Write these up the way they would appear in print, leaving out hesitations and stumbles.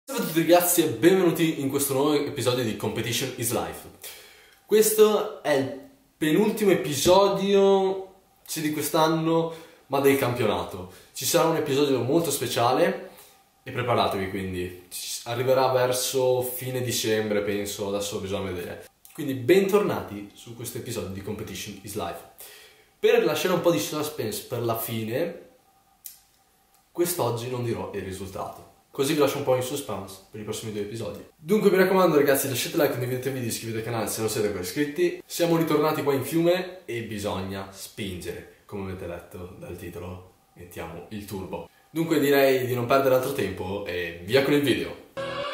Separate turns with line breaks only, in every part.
Ciao a tutti ragazzi e benvenuti in questo nuovo episodio di Competition is Life. Questo è il penultimo episodio, sì, di quest'anno, ma del campionato. Ci sarà un episodio molto speciale e preparatevi, quindi arriverà verso fine dicembre, penso, adesso bisogna vedere. Quindi bentornati su questo episodio di Competition is Life. Per lasciare un po' di suspense per la fine, quest'oggi non dirò il risultato. Così vi lascio un po' in suspense per i prossimi due episodi. Dunque mi raccomando ragazzi, lasciate like, condividete il video, iscrivetevi al canale se non siete ancora iscritti. Siamo ritornati qua in fiume e bisogna spingere. Come avete letto dal titolo, mettiamo il turbo. Dunque direi di non perdere altro tempo e via con il video.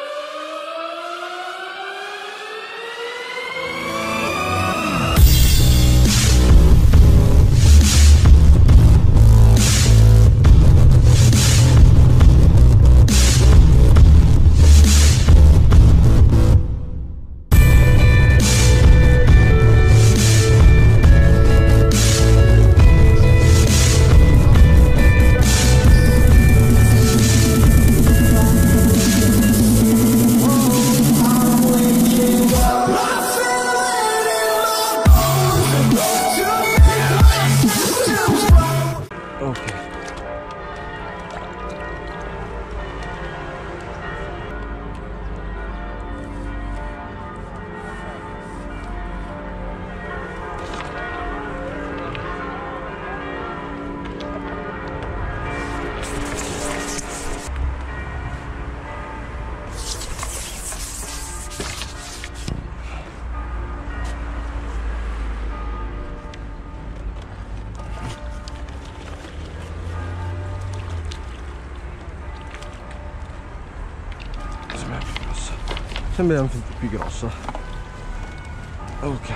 Sembra più grossa. Ok.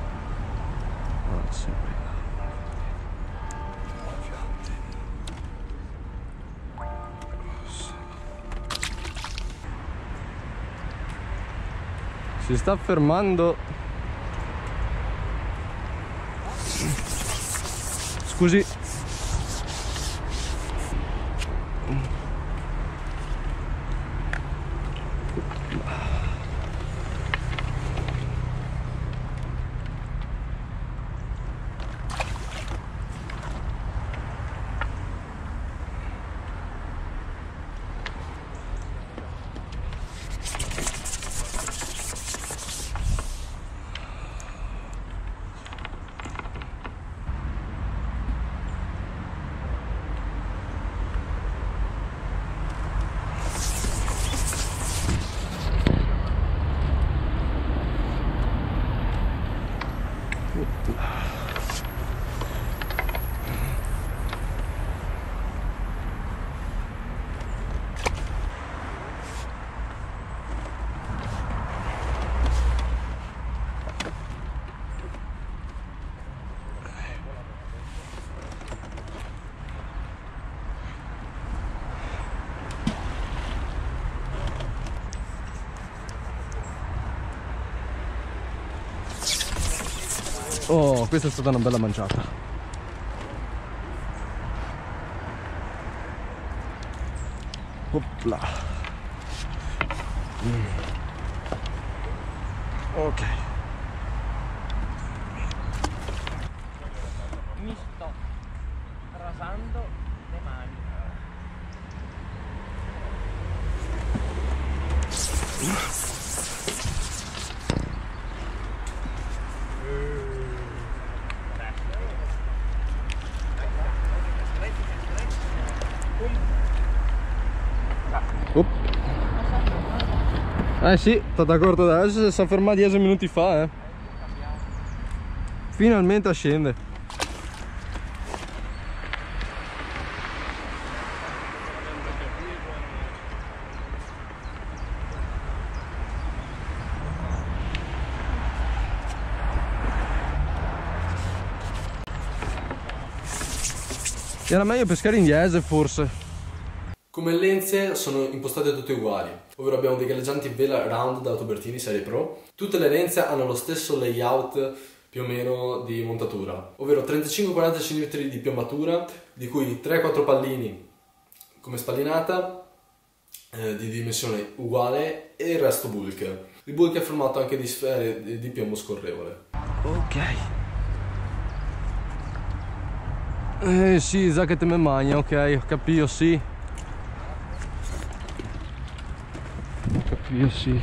Si sta fermando. Scusi. Oh, questa è stata una bella manciata. Opla. Ok.
Mi sto rasando le mani.
Sì, stata corto adesso, si sono fermati 10 minuti fa, Finalmente a scendere. Era meglio pescare in diesel forse.
Come lenze sono impostate tutte uguali, ovvero abbiamo dei galleggianti vela round da Tubertini serie Pro. Tutte le lenze hanno lo stesso layout più o meno di montatura, ovvero 35-40 cm di piombatura, di cui 3-4 pallini come spallinata di dimensione uguale e il resto bulk. Il bulk è formato anche di sfere di piombo scorrevole.
Ok. Sì, sa che te me magna, ok, ho capito, sì. Ho capito, sì.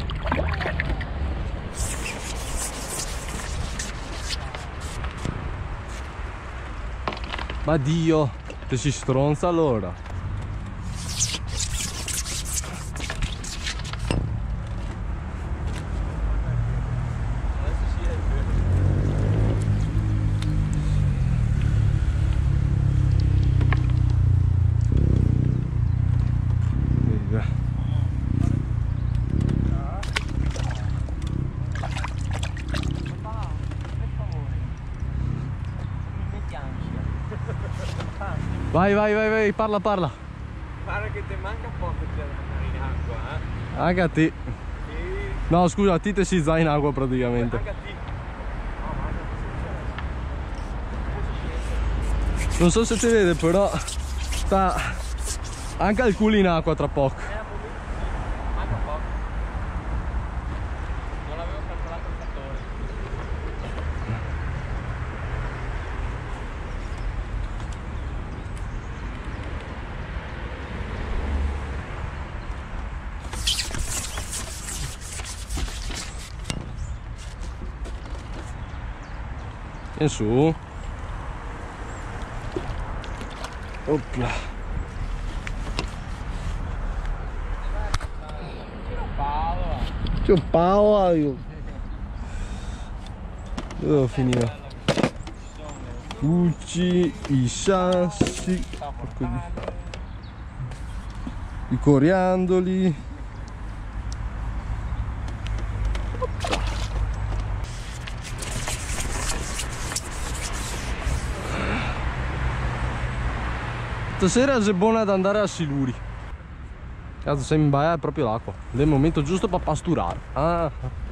Ma Dio, te si stronza allora. Vai, parla.
Pare che ti manca poco per andare in acqua, eh?
Anche a te.
Sì.
No, scusa, a te te si sta in acqua praticamente.
Anche a te. No, ma
Non so se si vede, però sta anche il culo in acqua tra poco.
manca poco. Non avevo calcolato il fattore.
In su. Opla. C'è un palo. Io. Dove devo finire? Gucci, i sassi, i coriandoli. Stasera è buona ad andare a Siluri. Cazzo, se in baia è proprio l'acqua. È il momento giusto per pasturare. Ah.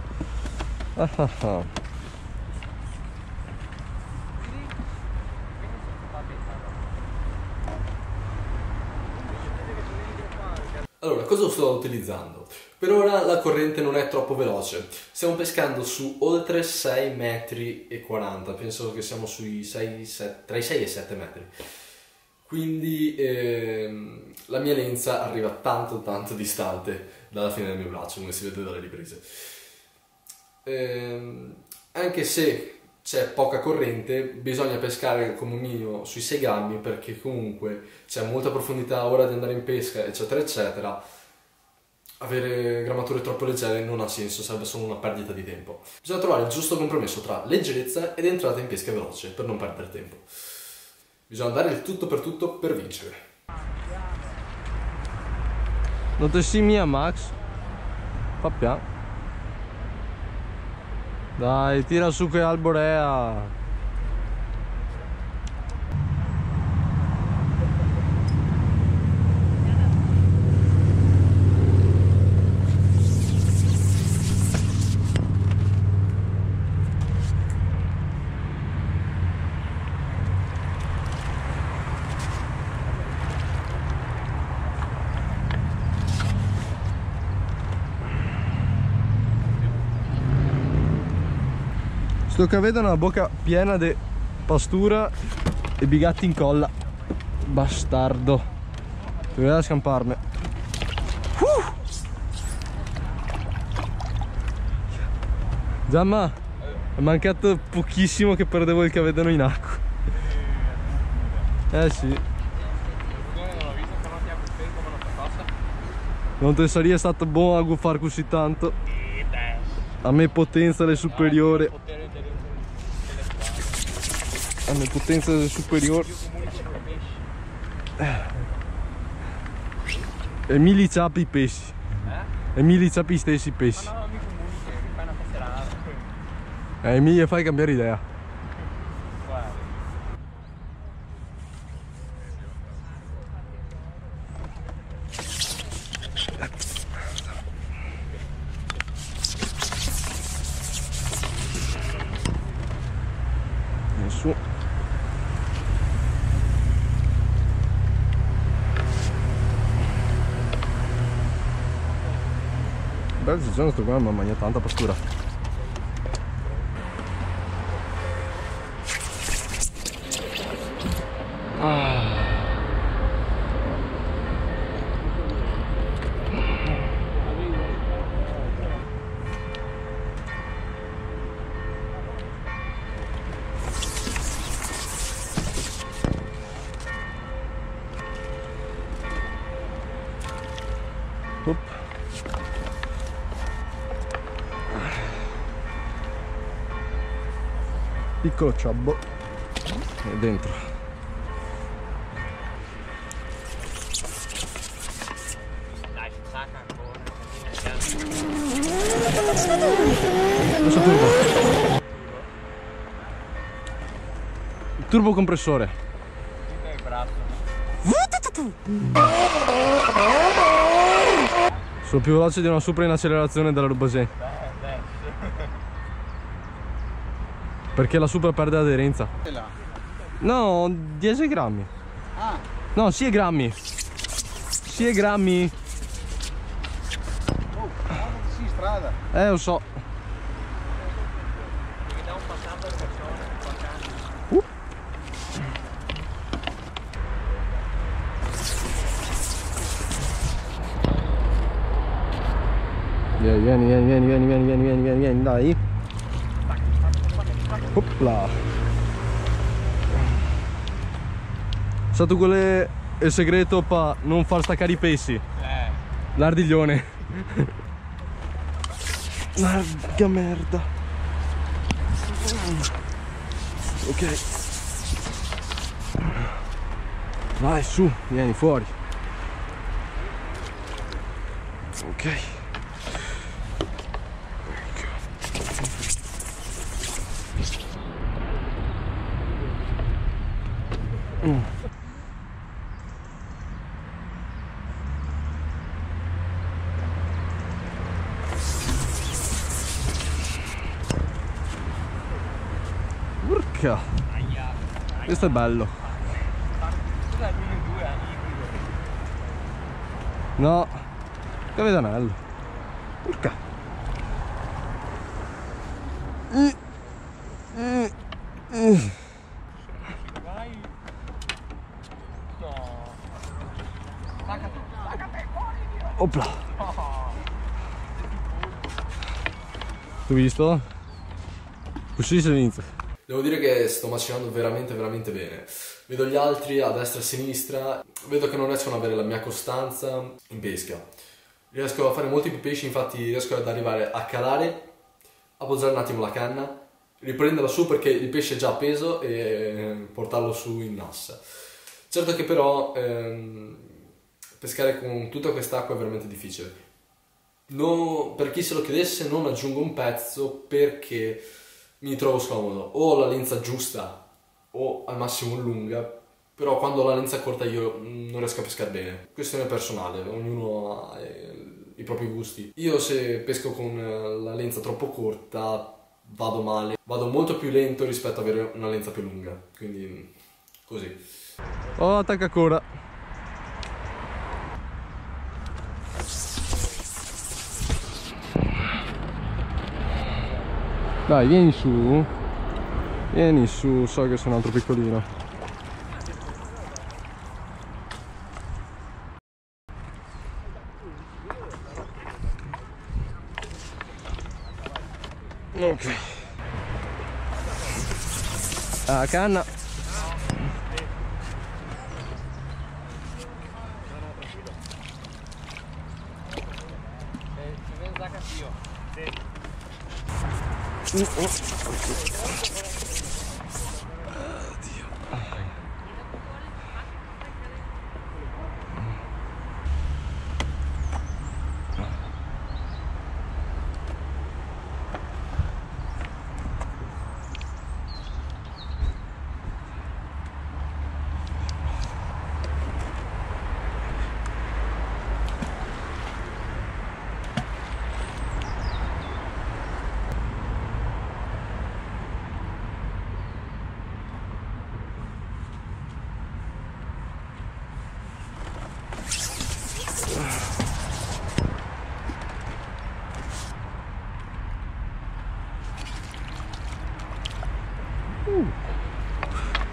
Allora, cosa sto utilizzando? Per ora la corrente non è troppo veloce, stiamo pescando su oltre 6,40 metri, penso che siamo sui 6, 7, tra i 6 e i 7 metri. Quindi la mia lenza arriva tanto distante dalla fine del mio braccio, come si vede dalle riprese. Anche se c'è poca corrente, bisogna pescare come minimo sui 6 grammi, perché comunque c'è molta profondità a ora di andare in pesca, eccetera eccetera. Avere grammature troppo leggere non ha senso, sarebbe solo una perdita di tempo. Bisogna trovare il giusto compromesso tra leggerezza ed entrata in pesca veloce per non perdere tempo. Bisogna dare il tutto per vincere.
Non te si mia Max? Pappia. Dai, tira su che alborea. Sto che vedo una bocca piena di pastura e bigatti in colla. Bastardo. Doveva scamparmi. Giamma, è mancato pochissimo che perdevo il cavedano in acqua. Sì. Non te sarebbe stato buono a fare così tanto. A me potenza le superiore. A me potenza le superiore. E mi liciapi i pesci. E mi liciapi i stessi pesci.
Ma no, mi comunichi, mi fai una passerata.
E mi fai cambiare idea.
Guarda.
Su. Beh, ci sono sto qua, ma mangia tanta pastura. Oop. Piccolo ciabbo e dentro.
Dai, si sacca ancora.
Cosa turbo? Il turbo compressore.
Tutto il braccio.
Sono più veloce di una Supra in accelerazione della Rubasé. Perché la Supra perde aderenza. No, 10 grammi.
Ah,
No, 6 grammi. 6 grammi.
oh, sì, strada.
Lo so.
Devi dare un passato alle persone.
Vieni, dai. Opla. Stato qual è il segreto per non far staccare i pessi? L'ardiglione. Larga merda. Ok. Vai su, vieni fuori. Ok. Urca. Questo è bello.
Cos'è il 1002 ibrido?
No, cavedanello. Urca.
Vai. No. Staccate, staccate, fuori, Dio.
Opla.
Oh.
Tu visto? Così si inizia.
Devo dire che sto macinando veramente bene. Vedo gli altri a destra e a sinistra, vedo che non riescono ad avere la mia costanza in pesca. Riesco a fare molti più pesci, infatti riesco ad arrivare a calare, a posare un attimo la canna, riprenderla su perché il pesce è già appeso e portarlo su in nassa. Certo che però pescare con tutta quest'acqua è veramente difficile. Per chi se lo chiedesse non aggiungo un pezzo perché mi trovo scomodo, o ho la lenza giusta o al massimo lunga, però quando ho la lenza corta io non riesco a pescare bene. Questione personale, ognuno ha i propri gusti. Io se pesco con la lenza troppo corta vado male, vado molto più lento rispetto ad avere una lenza più lunga, quindi così.
Oh, attacca ancora. Dai, vieni su. Vieni su, so che sono un altro piccolino. Ok. Ah, canna.
Si vede da cattivo.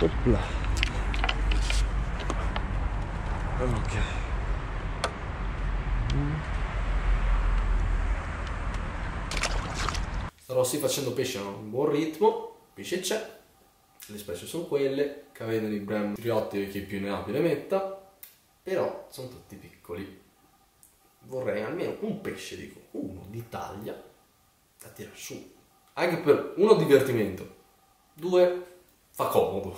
Opla. Ok.
Starò sì facendo pesce a un buon ritmo, pesce c'è, le specie sono quelle, che vedono i brand triotti chi più ne ha più ne metta, però sono tutti piccoli. Vorrei almeno un pesce, dico, uno di taglia da tirare su, anche per uno divertimento, due fa comodo.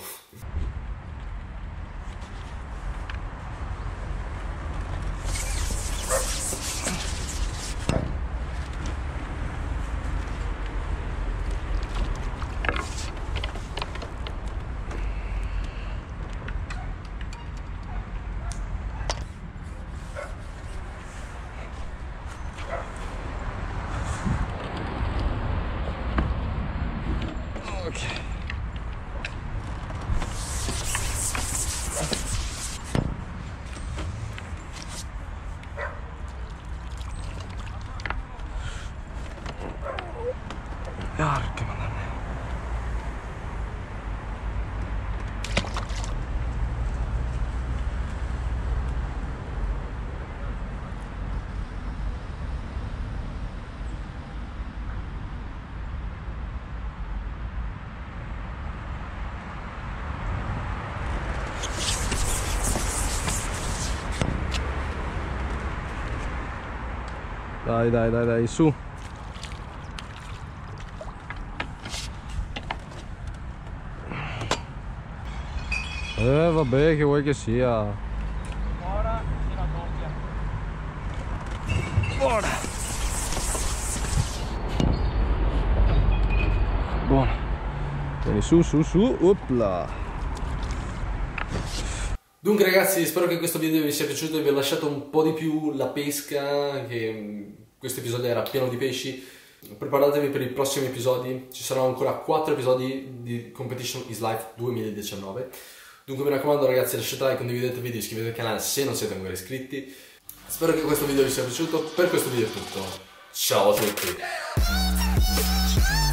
Porca madonna. Dai, su. Vabbè, che vuoi che sia.
Ora si raddoppia.
Buona. Buona. Vieni su. Opla.
Dunque ragazzi, spero che questo video vi sia piaciuto e vi ho lasciato un po' di più la pesca, che questo episodio era pieno di pesci. Preparatevi per i prossimi episodi, ci saranno ancora 4 episodi di Competition is Life 2019. Dunque mi raccomando ragazzi, lasciate like, condividete il video, iscrivetevi al canale se non siete ancora iscritti. Spero che questo video vi sia piaciuto, per questo video è tutto. Ciao a tutti!